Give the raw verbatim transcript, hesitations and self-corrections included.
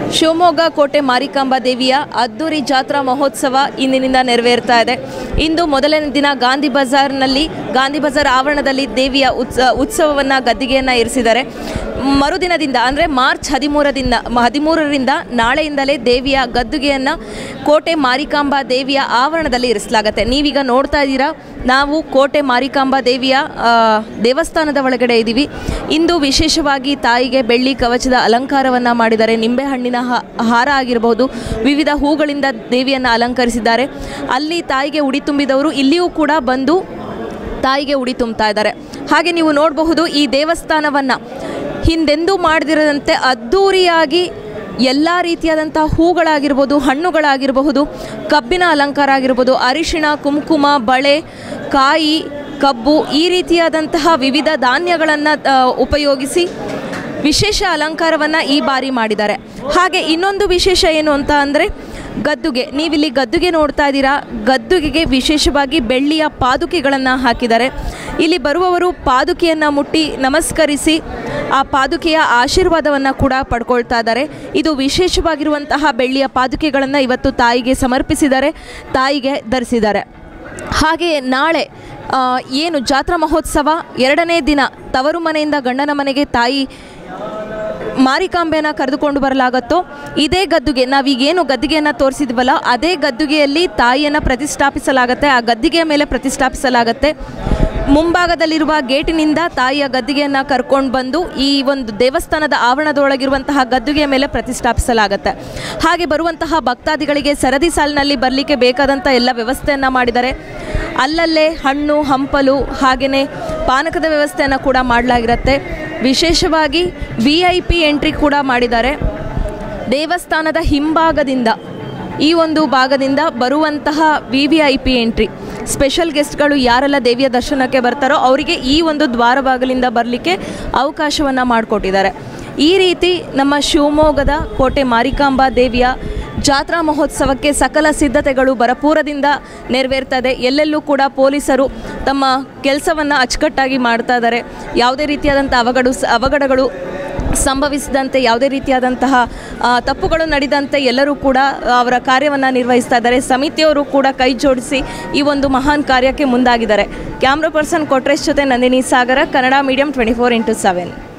ಶಿವಮೊಗ್ಗ ಕೋಟೆ ಮಾರಿಕಾಂಬಾ ದೇವಿಯ ಅದ್ದೂರಿ ಜಾತ್ರಾ ಮಹೋತ್ಸವ ಇಂದಿನಿಂದ ನೆರವೇರ್ತಾ ಇದೆ. ಇಂದು ಮೊದಲನೇ ದಿನ ಗಾಂಧಿ ಬಜಾರ್ನಲ್ಲಿ ಗಾಂಧಿ ಬಜಾರ್ ಆವರಣದಲ್ಲಿ ದೇವಿಯ ಉತ್ಸ ಉತ್ಸವವನ್ನು ಗದ್ದಿಗೆಯನ್ನು ಇರಿಸಿದ್ದಾರೆ. ಮರುದಿನದಿಂದ ಅಂದರೆ ಮಾರ್ಚ್ ಹದಿಮೂರರಿಂದ ಹದಿಮೂರರಿಂದ ನಾಳೆಯಿಂದಲೇ ದೇವಿಯ ಗದ್ದುಗೆಯನ್ನು ಕೋಟೆ ಮಾರಿಕಾಂಬಾ ದೇವಿಯ ಆವರಣದಲ್ಲಿ ಇರಿಸಲಾಗುತ್ತೆ. ನೀವೀಗ ನೋಡ್ತಾ ಇದ್ದೀರಾ, ನಾವು ಕೋಟೆ ಮಾರಿಕಾಂಬಾ ದೇವಿಯ ದೇವಸ್ಥಾನದ ಒಳಗಡೆ ಇದ್ದೀವಿ. ಇಂದು ವಿಶೇಷವಾಗಿ ತಾಯಿಗೆ ಬೆಳ್ಳಿ ಕವಚದ ಅಲಂಕಾರವನ್ನು ಮಾಡಿದ್ದಾರೆ. ನಿಂಬೆಹಣ್ಣಿನ ಹಾರ ಆಗಿರಬಹುದು, ವಿವಿಧ ಹೂಗಳಿಂದ ದೇವಿಯನ್ನು ಅಲಂಕರಿಸಿದ್ದಾರೆ. ಅಲ್ಲಿ ತಾಯಿಗೆ ಉಡಿ ತುಂಬಿದವರು ಇಲ್ಲಿಯೂ ಕೂಡ ಬಂದು ತಾಯಿಗೆ ಉಡಿ ತುಂಬ್ತಾ ಇದ್ದಾರೆ. ಹಾಗೆ ನೀವು ನೋಡಬಹುದು, ಈ ದೇವಸ್ಥಾನವನ್ನು ಹಿಂದೆಂದೂ ಮಾಡದಿರದಂತೆ ಅದ್ಧೂರಿಯಾಗಿ ಎಲ್ಲ ರೀತಿಯಾದಂಥ ಹೂಗಳಾಗಿರ್ಬೋದು, ಹಣ್ಣುಗಳಾಗಿರಬಹುದು, ಕಬ್ಬಿನ ಅಲಂಕಾರ ಆಗಿರ್ಬೋದು, ಅರಿಶಿಣ, ಕುಂಕುಮ, ಬಳೆ, ಕಾಯಿ, ಕಬ್ಬು ಈ ರೀತಿಯಾದಂತಹ ವಿವಿಧ ಧಾನ್ಯಗಳನ್ನು ಉಪಯೋಗಿಸಿ ವಿಶೇಷ ಅಲಂಕಾರವನ್ನು ಈ ಬಾರಿ ಮಾಡಿದ್ದಾರೆ. ಹಾಗೆ ಇನ್ನೊಂದು ವಿಶೇಷ ಏನು ಅಂತ ಅಂದರೆ ಗದ್ದುಗೆ. ನೀವಿಲ್ಲಿ ಗದ್ದುಗೆ ನೋಡ್ತಾ ಇದ್ದೀರಾ. ಗದ್ದುಗೆಗೆ ವಿಶೇಷವಾಗಿ ಬೆಳ್ಳಿಯ ಪಾದುಕೆಗಳನ್ನು ಹಾಕಿದ್ದಾರೆ. ಇಲ್ಲಿ ಬರುವವರು ಪಾದುಕೆಯನ್ನು ಮುಟ್ಟಿ ನಮಸ್ಕರಿಸಿ ಆ ಪಾದುಕೆಯ ಆಶೀರ್ವಾದವನ್ನು ಕೂಡ ಪಡ್ಕೊಳ್ತಾ ಇದ್ದಾರೆ. ಇದು ವಿಶೇಷವಾಗಿರುವಂತಹ ಬೆಳ್ಳಿಯ ಪಾದುಕೆಗಳನ್ನು ಇವತ್ತು ತಾಯಿಗೆ ಸಮರ್ಪಿಸಿದ್ದಾರೆ, ತಾಯಿಗೆ ಧರಿಸಿದ್ದಾರೆ. ಹಾಗೆಯೇ ನಾಳೆ ಏನು ಜಾತ್ರಾ ಮಹೋತ್ಸವ ಎರಡನೇ ದಿನ ತವರು ಮನೆಯಿಂದ ಗಂಡನ ಮನೆಗೆ ತಾಯಿ ಮಾರಿಕಾಂಬೆಯನ್ನು ಕರೆದುಕೊಂಡು ಬರಲಾಗುತ್ತೋ ಇದೇ ಗದ್ದುಗೆ, ನಾವೀಗೇನು ಗದ್ದಿಗೆಯನ್ನು ತೋರಿಸಿದ್ವಲ್ಲ ಅದೇ ಗದ್ದುಗೆಯಲ್ಲಿ ತಾಯಿಯನ್ನು ಪ್ರತಿಷ್ಠಾಪಿಸಲಾಗುತ್ತೆ. ಆ ಗದ್ದಿಗೆಯ ಮೇಲೆ ಪ್ರತಿಷ್ಠಾಪಿಸಲಾಗುತ್ತೆ. ಮುಂಭಾಗದಲ್ಲಿರುವ ಗೇಟಿನಿಂದ ತಾಯಿಯ ಗದ್ದಿಗೆಯನ್ನು ಕರ್ಕೊಂಡು ಬಂದು ಈ ಒಂದು ದೇವಸ್ಥಾನದ ಆವರಣದೊಳಗಿರುವಂತಹ ಗದ್ದುಗೆಯ ಮೇಲೆ ಪ್ರತಿಷ್ಠಾಪಿಸಲಾಗುತ್ತೆ. ಹಾಗೆ ಬರುವಂತಹ ಭಕ್ತಾದಿಗಳಿಗೆ ಸರದಿ ಸಾಲಿನಲ್ಲಿ ಬರಲಿಕ್ಕೆ ಬೇಕಾದಂಥ ಎಲ್ಲ ವ್ಯವಸ್ಥೆಯನ್ನು ಮಾಡಿದ್ದಾರೆ. ಅಲ್ಲಲ್ಲೇ ಹಣ್ಣು ಹಂಪಲು ಹಾಗೆಯೇ ಪಾನಕದ ವ್ಯವಸ್ಥೆಯನ್ನು ಕೂಡ ಮಾಡಲಾಗಿರುತ್ತೆ. ವಿಶೇಷವಾಗಿ ವಿ ಐ ಪಿ ಎಂಟ್ರಿ ಕೂಡ ಮಾಡಿದ್ದಾರೆ. ದೇವಸ್ಥಾನದ ಹಿಂಭಾಗದಿಂದ ಈ ಒಂದು ಭಾಗದಿಂದ ಬರುವಂತಹ V V I P entry, special ಗೆಸ್ಟ್ಗಳು ಯಾರೆಲ್ಲ ದೇವಿಯ ದರ್ಶನಕ್ಕೆ ಬರ್ತಾರೋ ಅವರಿಗೆ ಈ ಒಂದು ದ್ವಾರ ಬಾಗಿಲಿಂದ ಬರಲಿಕ್ಕೆ ಅವಕಾಶವನ್ನು ಮಾಡಿಕೊಟ್ಟಿದ್ದಾರೆ. ಈ ರೀತಿ ನಮ್ಮ ಶಿವಮೊಗ್ಗದ ಕೋಟೆ ಮಾರಿಕಾಂಬಾ ದೇವಿಯ ಜಾತ್ರಾ ಮಹೋತ್ಸವಕ್ಕೆ ಸಕಲ ಸಿದ್ಧತೆಗಳು ಭರಪೂರದಿಂದ ನೆರವೇರ್ತದೆ. ಎಲ್ಲೆಲ್ಲೂ ಕೂಡ ಪೊಲೀಸರು ತಮ್ಮ ಕೆಲಸವನ್ನು ಅಚ್ಚುಕಟ್ಟಾಗಿ ಮಾಡ್ತಾ ಇದ್ದಾರೆ. ಯಾವುದೇ ರೀತಿಯಾದಂಥ ಅವಘಡ ಅವಘಡಗಳು ಸಂಭವಿಸಿದಂತೆ, ಯಾವುದೇ ರೀತಿಯಾದಂತಹ ತಪ್ಪುಗಳು ನಡೆದಂತೆ ಎಲ್ಲರೂ ಕೂಡ ಅವರ ಕಾರ್ಯವನ್ನು ನಿರ್ವಹಿಸ್ತಾ ಇದ್ದಾರೆ. ಸಮಿತಿಯವರು ಕೂಡ ಕೈ ಜೋಡಿಸಿ ಈ ಒಂದು ಮಹಾನ್ ಕಾರ್ಯಕ್ಕೆ ಮುಂದಾಗಿದ್ದಾರೆ. ಕ್ಯಾಮ್ರಾ ಪರ್ಸನ್ ಕೊಟ್ರೇಶ್ ಜೊತೆ Nandini Sagara, Kannada medium twenty four into seven.